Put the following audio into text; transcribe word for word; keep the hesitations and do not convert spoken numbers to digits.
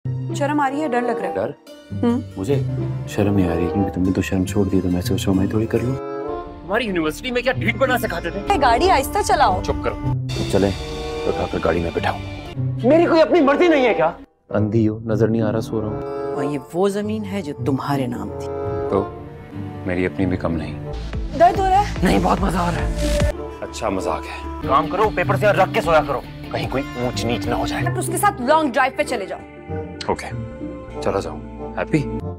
शर्म आ रही है, डर लग रहा है। डर? हम्म मुझे शर्म नहीं आ रही, क्योंकि तुमने तो शर्म छोड़ दी, तो मैं सोच रहा हूँ मैं थोड़ी कर लूँ। हमारी यूनिवर्सिटी में क्या ढीठ बना सिखाते थे? गाड़ी आहिस्ता चलाओ। चुप करो। तो चले, तो उठाकर गाड़ी में बैठाओ। मेरी कोई अपनी मर्जी नहीं है क्या? अंधी हो, नजर नहीं आ रहा, सो रहा हूँ। और ये वो जमीन है जो तुम्हारे नाम थी। तो मेरी अपनी भी कम नहीं। दर्द हो रहा है? नहीं, बहुत मजा आ रहा है। अच्छा मजाक है। काम करो, पेपर से रख के सोया करो, कहीं कोई ऊंच नीच ना हो जाए। उसके साथ लॉन्ग ड्राइव पे चले जाओ। ओके, चला जाऊँ। हैप्पी?